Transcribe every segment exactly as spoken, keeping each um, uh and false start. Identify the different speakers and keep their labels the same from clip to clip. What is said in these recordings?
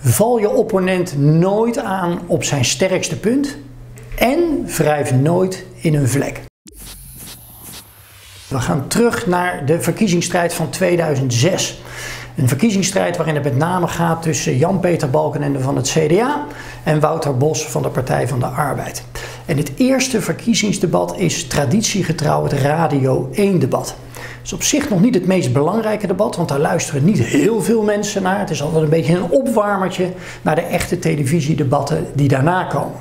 Speaker 1: Val je opponent nooit aan op zijn sterkste punt en wrijf nooit in een vlek. We gaan terug naar de verkiezingsstrijd van tweeduizend zes. Een verkiezingsstrijd waarin het met name gaat tussen Jan-Peter Balkenende van het C D A en Wouter Bos van de Partij van de Arbeid. En het eerste verkiezingsdebat is traditiegetrouw het Radio één debat. Het is op zich nog niet het meest belangrijke debat, want daar luisteren niet heel veel mensen naar. Het is altijd een beetje een opwarmertje naar de echte televisiedebatten die daarna komen.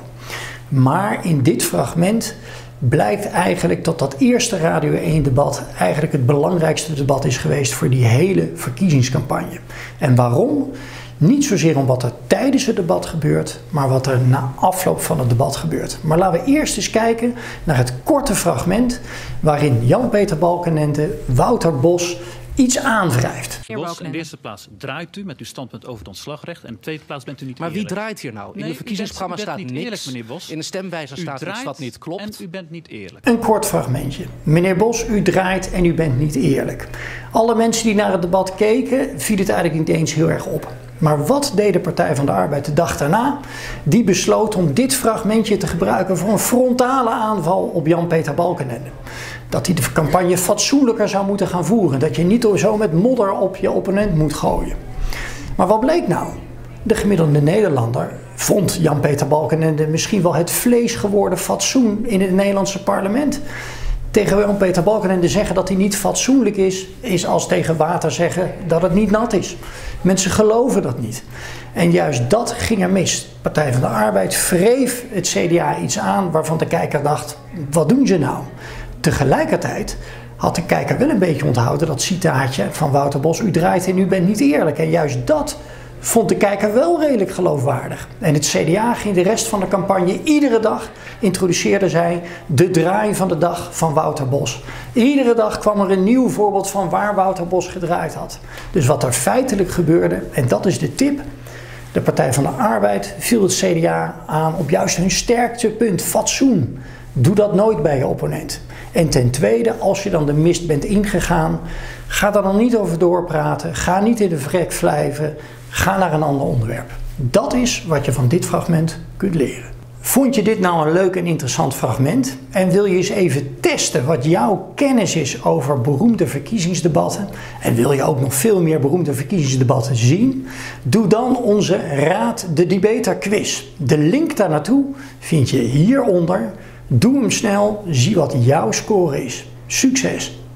Speaker 1: Maar in dit fragment blijkt eigenlijk dat dat eerste Radio één debat eigenlijk het belangrijkste debat is geweest voor die hele verkiezingscampagne. En waarom? Niet zozeer om wat er tijdens het debat gebeurt, maar wat er na afloop van het debat gebeurt. Maar laten we eerst eens kijken naar het korte fragment waarin Jan-Peter Balkenende Wouter Bos iets aanwrijft.
Speaker 2: Bos, in de eerste plaats draait u met uw standpunt over het ontslagrecht en in de tweede plaats bent u niet
Speaker 3: Maar
Speaker 2: eerlijk.
Speaker 3: wie draait hier nou? In
Speaker 2: nee,
Speaker 3: het verkiezingsprogramma
Speaker 2: u bent, u bent
Speaker 3: staat
Speaker 2: niet
Speaker 3: niks.
Speaker 2: Eerlijk, meneer Bos.
Speaker 3: In de stemwijzer
Speaker 2: u
Speaker 3: staat
Speaker 2: draait
Speaker 3: iets wat niet klopt.
Speaker 2: En u bent niet eerlijk.
Speaker 1: Een kort fragmentje. Meneer Bos, u draait en u bent niet eerlijk. Alle mensen die naar het debat keken, viel het eigenlijk niet eens heel erg op. Maar wat deed de Partij van de Arbeid de dag daarna? Die besloot om dit fragmentje te gebruiken voor een frontale aanval op Jan-Peter Balkenende. Dat hij de campagne fatsoenlijker zou moeten gaan voeren. Dat je niet zo met modder op je opponent moet gooien. Maar wat bleek nou? De gemiddelde Nederlander vond Jan-Peter Balkenende misschien wel het vlees geworden fatsoen in het Nederlandse parlement. Tegen Jan-Peter Balkenende zeggen dat hij niet fatsoenlijk is, is als tegen water zeggen dat het niet nat is. Mensen geloven dat niet. En juist dat ging er mis. De Partij van de Arbeid wreef het C D A iets aan waarvan de kijker dacht, wat doen ze nou? Tegelijkertijd had de kijker wel een beetje onthouden dat citaatje van Wouter Bos, u draait en u bent niet eerlijk. En juist dat vond de kijker wel redelijk geloofwaardig. En het C D A ging de rest van de campagne iedere dag, introduceerde zij de draai van de dag van Wouter Bos. Iedere dag kwam er een nieuw voorbeeld van waar Wouter Bos gedraaid had. Dus wat er feitelijk gebeurde, en dat is de tip, de Partij van de Arbeid viel het C D A aan op juist hun sterkste punt, fatsoen. Doe dat nooit bij je opponent. En ten tweede, als je dan de mist bent ingegaan, ga daar dan niet over doorpraten, ga niet in de vrek wrijven, ga naar een ander onderwerp. Dat is wat je van dit fragment kunt leren. Vond je dit nou een leuk en interessant fragment? En wil je eens even testen wat jouw kennis is over beroemde verkiezingsdebatten? En wil je ook nog veel meer beroemde verkiezingsdebatten zien? Doe dan onze Raad de Debater quiz. De link daar naartoe vind je hieronder. Doe hem snel, zie wat jouw score is. Succes!